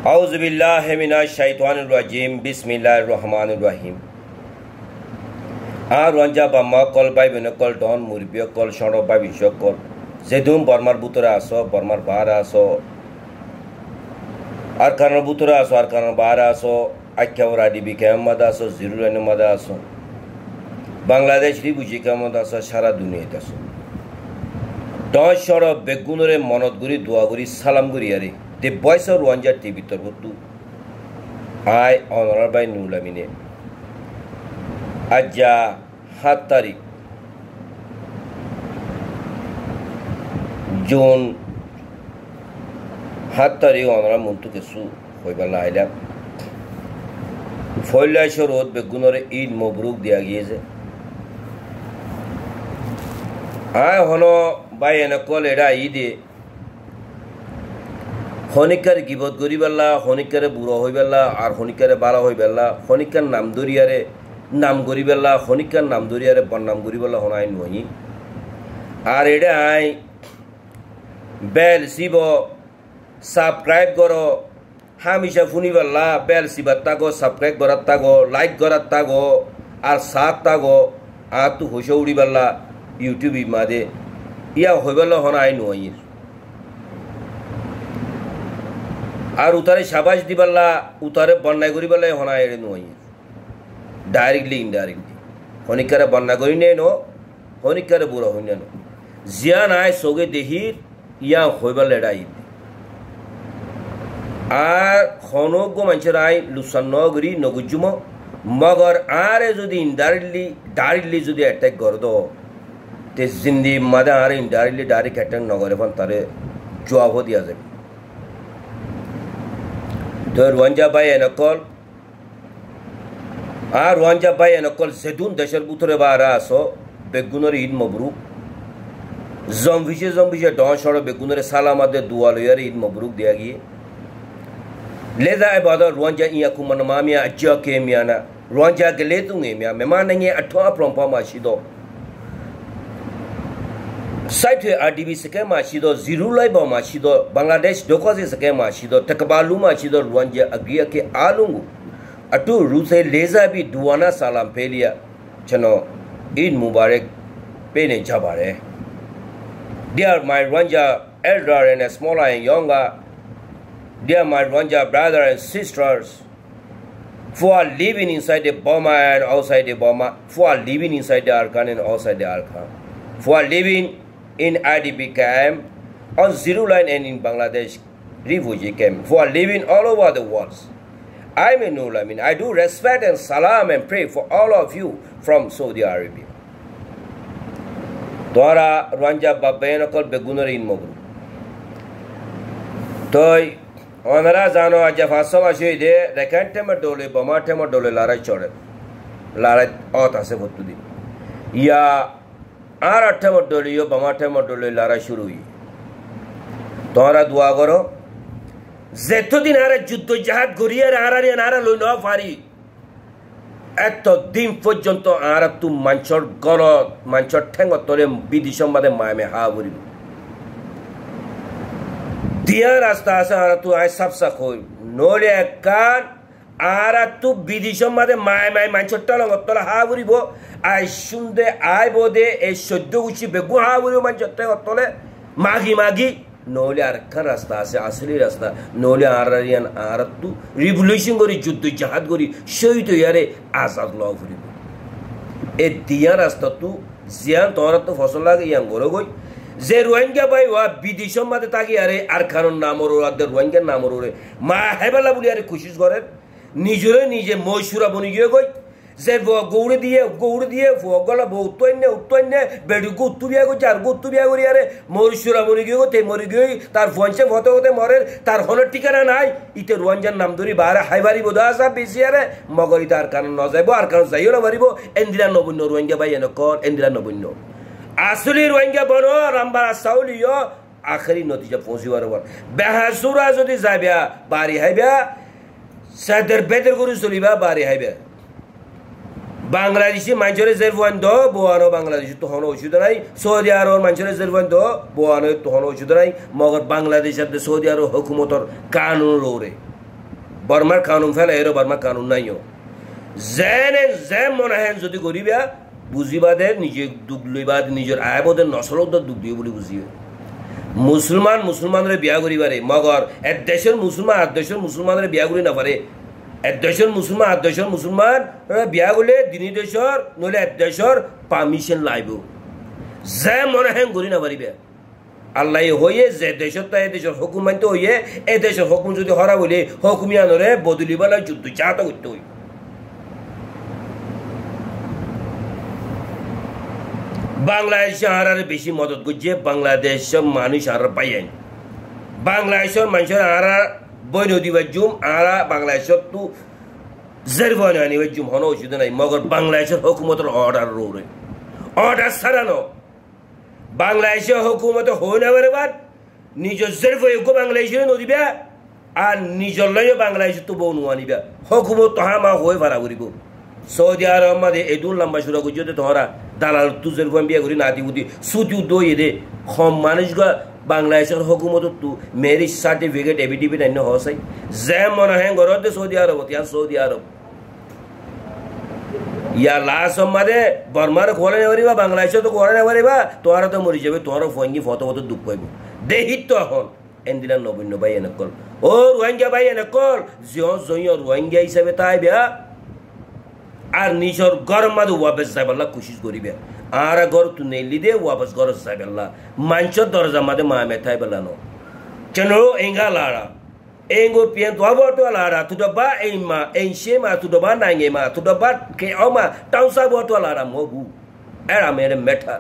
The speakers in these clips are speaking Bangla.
Auzubillahiminasyaitonirrajim. Bismillahirrahmanirrahim. Ranja bama kol bai bene kol don murbio kol shono bai bisho kol. Zedum barmar butura aso barmar bara aso. Arkanar butura aso arkanar bara aso. Akkawra dibi kemada aso zirulene mada aso. Bangladesh ribuji kemada aso shara dunia aso. Don shono begunore monodguri duaguri salam guri ari. The voice of Rwanda TV Torbutu. I Honorable Nulamine. Aja Hatari June Hatari Honorable Muntukesu Hoibala Island. Foilasho Road Begunore Eid Mobruk Diagese. I honor by an Akoleda Ide. Honikar gibot gori bella, honikare buro hoi bella, ar honikare bala hoi bella, honikan nam duriare, nam gori bella, honikan nam duriare, bon nam gori bella honai noi. Ar ede ai bell sibo subscribe goro, hamisha funi bella, bell sibatta go, subscribe goratta go, like goratta go, ar satta go, atu hoshouri bella, YouTube imade, iya hoi bella honai noi. আর উতারে শাবাশ দিবাল্লা উতারে বন্যায় করি বলে হনা এড়ে নয় ডাইরেক্টলি ইনডাইরেক্টলি হনিকারে বন্যা করি নে নো হনিকারে বুড়া হই নো জিয়া নাই সগে দেহির ইয়া হইবা লেড়াই আর হনজ্ঞ মানুষের আই লুসান নগরী নগুজুম মগর আরে যদি ইনডাইরেক্টলি ডাইরেক্টলি যদি অ্যাটাক করে দো তে জিন্দি মাদা আর ইনডাইরেক্টলি ডাইরেক্ট অ্যাটাক নগরে ফোন তারে জবাব দিয়া যাবে তো রোয়াঞ্জা বাই এনকল আর রোয়াঞ্জা বাই এনকল জেদুন দেশের বুতরে বারা আসো বেগুনের ঈদ মবরুক জম্বিশে ডন সড় বেগুনের সালামাদে দুয়া লইয়ার ঈদ মবরুক দেয়া গিয়ে লেদা এবাদা রোয়াঞ্জা ইয়া কুমান মামিয়া আজ্জা কে মিয়ানা রোয়াঞ্জা গেলে তুঙ্গে মিয়া মেমানে আঠোয়া প্রম্পা মাসিদো Saitwe RDB seke mashido zirulai ba mashido Bangladesh dokoze seke mashido takbalu mashido Rwanda agriya ke alungu atu ruse leza bi duwana salam pelia chano Eid Mubarak pene jabare. Dear my Rwanda elder and smaller and younger, dear my Rwanda brother and sisters, for living inside the Burma and outside the Burma, for living inside the Arkan and outside the Arkan, for living in IDP camp, on zero line and in Bangladesh refugee camp, for living all over the world. I mean, I do respect and salam and pray for all of you from Saudi Arabia. Dora Rwanda Babayanakol Begunar in Mogru. Toy Honora Zano Ajafasama Shade, the Cantema Dole, Bamatema Dole Lara Chore, Lara Ota Sevotudi. Ya আর আঠেমো ডলিও বামাঠেমো ডলি লারা শুরুই তোরা দোয়া করো যেতদিন আরে যুদ্ধ জাহাজ গড়িয়ার আরারি আরা লই ন পারি এত দিন পর্যন্ত আর তু মাঞ্চর গল মাঞ্চর ঠেঙ্গ তোরে বিধি সম্বাদে মায়ামে হা বলিব দিয়া রাস্তা আছে আর তু আই সাবসা কই নলে কান আর তু বিধি সম্বাদে মায় মাঞ্চরটা লগতলা হা বলিব আই শুনদে আই বোদে এই সদ্য উচি বেগু হা বলিব মাঞ্চরটা গতলে মাগি নলে আর কান রাস্তা আছে আসলি রাস্তা নলে আরারিয়ান আর তু রিভলিউশন করি যুদ্ধ জাহাজ করি শহীদ ইয়ারে আজাদ ল ফুরিব এ দিয়া রাস্তা তু জিয়ান তোরা তো ফসল লাগে ইয়ান গরো গই যে রোহিঙ্গা ভাই ওয়া বিধি সম্বাদে তাকি আরে আর কারণ নামর ওদের রোহিঙ্গার নামর ওরে মা হেবেলা বলি আরে খুশিস করেন নিজে মৈশুরা বনি গিয়ে গই যে গৌড়ে দিয়ে গলা উত্তরনে বেড়ুকু উত্তুবিয়া গো চার উত্তুবিয়া করি আরে মৈশুরা বনি গিয়ে তে মরি গিয়ে তার ফঞ্চে হতে মরে তার হনের ঠিকানা নাই ইতে রোয়াঞ্জার নাম ধরি বারে হাইবারি বোধ আসা বেশি আরে মগরি তার কারণ ন যাইব আর কারণ যাইও না মারিব এন্দিরা নবন্য রোহিঙ্গা ভাই এনে কর এন্দিরা নবন্য আসলি রোহিঙ্গা বন রামবার চাউলিও আখেরি নতিজা পৌঁছিবার বেহাসুরা যদি যাইবা বাড়ি হাইবা সাদের বেদের করে চলিবা বাড়ি হাইবা বাংলাদেশি মানুষের জেরবান দো বোয়ানো বাংলাদেশি তখন ওষুধ নাই সৌদি আরব মানুষের জেরবান দো বোয়ানো তখন ওষুধ নাই মগর বাংলাদেশের সৌদি আরব হুকুমতর কানুন রোরে বর্মার কানুন ফেলে এরও বর্মার কানুন নাইও জেনে যে মনে হেন যদি করিবা বুঝিবাদে নিজে দুঃখ লইবাদ নিজের আয়বদের নসলদ দুঃখ দিয়ে বলে বুঝিবে মুসলমানরে বিয়া করিবারে মগর এক দেশের মুসলমান আর দেশের মুসলমানরে বিয়া করি না পারে এক দেশের মুসলমান আর দেশের মুসলমান বিয়া করলে দিনী দেশের নইলে এক দেশের পারমিশন লাইব যে মনে হেন করি না পারিবে আল্লাহ হয়ে যে দেশের তাই দেশের হুকুম মানতে হইয়ে এই দেশের হুকুম যদি হরা বলে হুকুমিয়ানরে বদলিবার যুদ্ধ চাহতা করতে হই বাংলাদেশে আর বেশি মদত করছে বাংলাদেশের মানুষ আর পাইয়েন বাংলাদেশের মানুষের আর বই নদীবার জুম আর বাংলাদেশের তো জেরবানি আনিবার জুম হন অসুবিধা নাই মগর বাংলাদেশের হুকুমতের অর্ডার রোরে অর্ডার ছাড়ানো বাংলাদেশের হুকুমত হই না বেরবার নিজের জেরবাইকে বাংলাদেশের নদীবা আর নিজের লইও বাংলাদেশের তো বউ আনিবা হুকুমত তহা মা হয়ে ভাড়া করিব সৌদি আরব মাঝে এদুল লম্বা শুরু করছে তোমরা দালাল তুজের বিয়া করি নাতি বুদ্ধি সুতি দই দে কম মানুষ বাংলাদেশের হুকুমত তু ম্যারেজ সার্টিফিকেট এভিডেভিট আন্য হসাই যে মনে হয় ঘরতে সৌদি আরব ইয়ার সৌদি আরব ইয়া লাশ মাঝে বর্মার ঘরে নেওয়ারিবা বাংলাদেশে তো ঘরে নেওয়ারিবা তোরা তো মরি যাবে তোর ফঙ্গি ফত দুঃখ পাইব দেহিত তো এখন এন্দিলা নবীন্য ভাই এনেকল ও রোহিঙ্গা ভাই এনেকল জিয় রোহিঙ্গা হিসাবে তাই বিয়া আর নিজের ঘর মাঝে ওয়াপস যাইবাল্লা কোশিশ করিবে আর ঘর তু নেলি দে ওয়াপস ঘর যাইবাল্লা মানুষের দরজা মাঝে মা মেথাই বেলানো কেন এঙ্গা লাড়া এঙ্গো পিয়ান তো আবটো লাড়া তু ডবা এই মা এই সে মা তু ডবা নাইগে মা তু ডবা কে আমা টাউসা বটো লাড়া মবু এরা মেরে মেঠা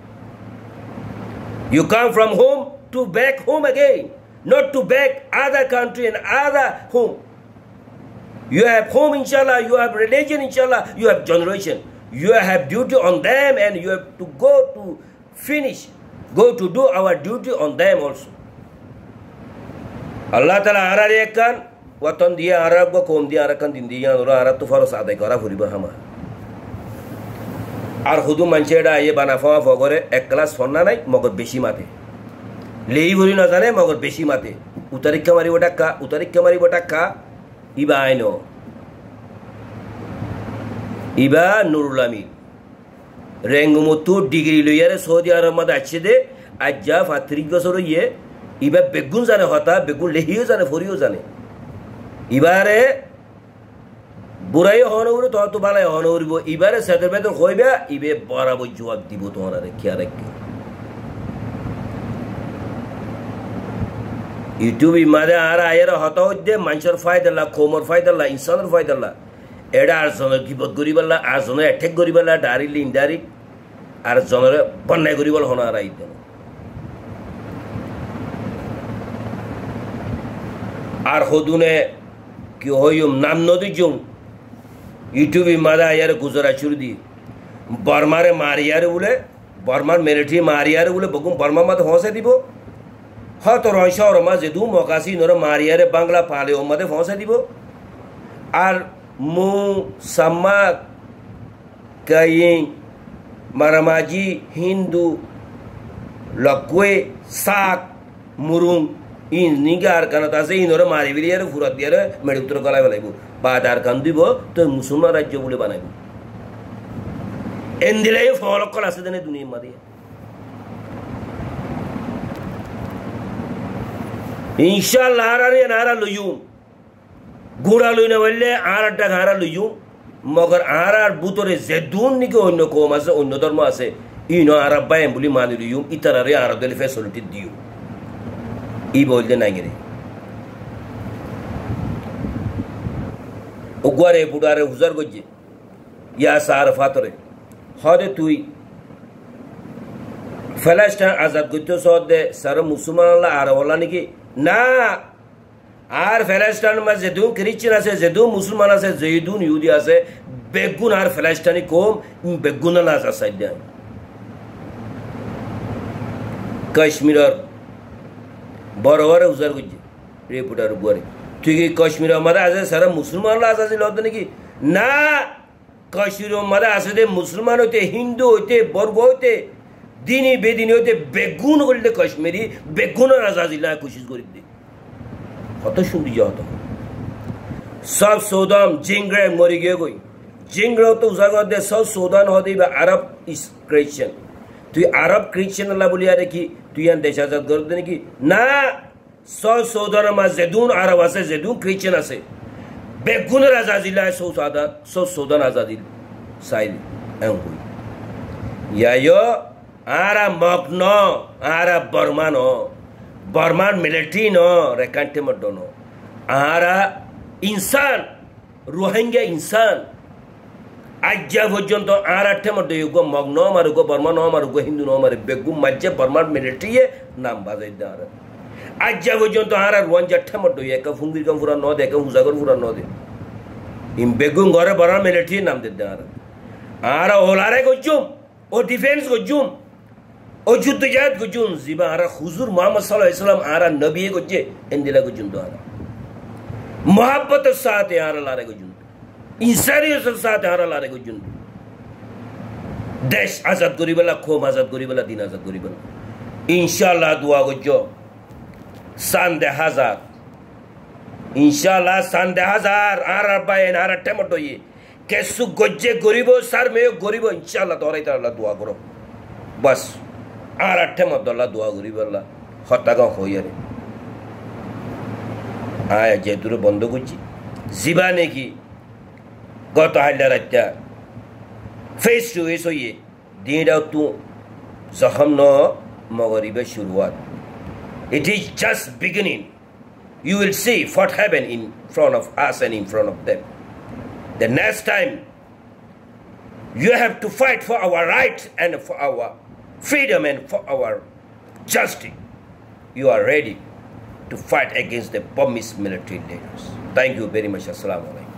you come from home to back home again not to back other country and other home. You have home, inshallah, you have religion, inshallah, you have generation. You have duty on them and you have to go to finish, go to do our duty on them also. Allah Ta'ala arar ekan, watan dia arab ko kom dia arakan din dia nora arab to faros adai kara furiba hama. Ar hudu mancheda ye banafa fogore ek class fonna nai mogor beshi mate. Lei buri na jane mogor beshi mate. Utarikka mari bota ka ইবা আইনো ইবা নুরুল আমিন রেঙ্গুমতো ডিগ্রি লইয়ারে সৌদি আরব মাঝে আসছে দে আজ যা 35 বছর ইয়ে ইবা বেগুন জানে হতা বেগুন লেহিও জানে ফরিও জানে ইবারে বুড়াইও হন উড়ে তো বালাই হন উড়ব ইবারে সেদের বেতন হইবে ইবে বরাবর জবাব দিব তোমার খেয়াল রাখি ইউটিউব মাঝে আর আয়ের হতা হচ্ছে মানুষের ফায়দাল্লা কোমর ফায়দাল্লা ইনসানের ফায়দাল্লা এটা আর জনের গিবত করিবাল্লা আর জনের অ্যাটেক করিবাল্লা ডাইরেক্টলি ইনডাইরেক্ট আর জনের বন্যায় করিবাল হন আর আইতেন আর হদুনে কি হইম নাম নদী জুম ইউটিউব মাঝে আয়ের গুজরা চুরি দি বর্মারে মারিয়ারে বলে বর্মার মেরিটি মারিয়ারে বলে বকুম বর্মার মাঝে হসে দিব হয়তো রয়সর মাঝে দু মকাশি নরে মারিয়ারে বাংলা পালে ও মাঝে ফসে দিব আর মু সাম্মা কাইং মারামাজি হিন্দু লকুয়ে সাক মুরুং ইন নিগার কানাত আছে ইনরে মারি বিলিয়ারে ফুরাত দিয়ারে মেড়ি উত্তর গলায় ফেলাইব বাদার কান দিব তো মুসলমান রাজ্য বলে বানাইব এন্দিলাই ফলকল আছে দেনে দুনিয়ার মাঝে ইনশাআল্লাহ আরা লইয়ুম গুড়া লই না বললে আর একটা ঘাড়া লইয়ুম মগর আর বুতরে জেদুন নিকে অন্য কম আছে অন্য ধর্ম আছে ইন আরব বাইম বলি মানি লইয়ুম ইতারারে আরব দলে ফ্যাসিলিটি দিও ই বলতে নাই রে ওগুয়ারে বুড়ারে হুজার গজ্জে ইয়া সার ফাতরে হদে তুই ফ্যালাস্টাইন আজাদ করতে সদে সার মুসলমান আর ওলা নাকি না আর ফ্যালাস্টাইন মা যেদুন খ্রিস্টান আছে যেদুন মুসলমান আছে যেদুন ইহুদি আছে বেগুন আর ফ্যালাস্টাইনি কম বেগুন না আছে দেন কাশ্মীরের বড় বড় উজার করছে রেপুটার উপরে তুই কি কাশ্মীরের মাঝে আছে সারা মুসলমানরা আছে লদ নাকি না কাশ্মীরের মাঝে আছে দে মুসলমান হইতে হিন্দু হইতে বর্গ হইতে দিনী বেদিনী হইতে বেগুন করলে কাশ্মীরি বেগুনের আজাদিল্লা কোশিশ করি দে কত শুনবি যা হতো South Sudan, Jingre, Morigegoi. Jingre to Zagode, South Sudan, Hodiba, Arab is Christian. To Arab Christian Labuliareki, to Yan Deshazat Gordaniki. Na South Sudan Mazedun, Arabase, Zedun, Christian Ase. Beguna Razazilla, South Sudan Azadil. Side and Yayo, Ara Mogno, Ara Burmano, Burman military no, Recantemodono. Ara insan Rohingya insan ajja pর্যন্ত আর আটে মধ্যে গো মগ্ন মারুগো বর্মা ন মারুগো হিন্দু ন মারে বেগু মাজ্জে বর্মার মিলিটারি নাম বাজাই দার ajja পর্যন্ত আর ওয়ান জট্ঠে মধ্যে এক ফুঙ্গির কম পুরা ন দেখে হুজাগর পুরা ন দে ইম বেগু ঘরে বর্মা মিলিটারি নাম দে দার আর ওলারে গজুম ও ডিফেন্স গজুম ও যুদ্ধ জাত গজুম জিবা আর হুজুর মুহাম্মদ সাল্লাল্লাহু আলাইহি ওয়াসাল্লাম আর নবী গজে এন্দিলা গজুম দার मोहब्बत साथ यार लारे को जुन इंसानियत साथ यार लारे को जुन देश आजाद करी बला खोम आजाद करी बला दिन आजाद करी बला इंशाल्लाह दुआ को जो संदे हजार इंशाल्लाह संदे हजार आर बायन आर टमाटो ये कैसु गज्जे गरीबो सर में गरीबो इंशाल्लाह तोरे ताला दुआ करो बस आर टमाटो ला दुआ करी बला हत्ता का होय रे आया जेतुरे बंद करছি জীবানে কি গত হাইলা রাতটা ফেস টু ফেস হইয়ে দিনটাও তো জখম ন মগরিবে শুরুয়াত it is just beginning you will see what happened in front of us and in front of them the next time you have to fight for our rights and for our freedom and for our justice you are ready to fight against the Burmese military leaders. Thank you very much. Assalamu alaikum.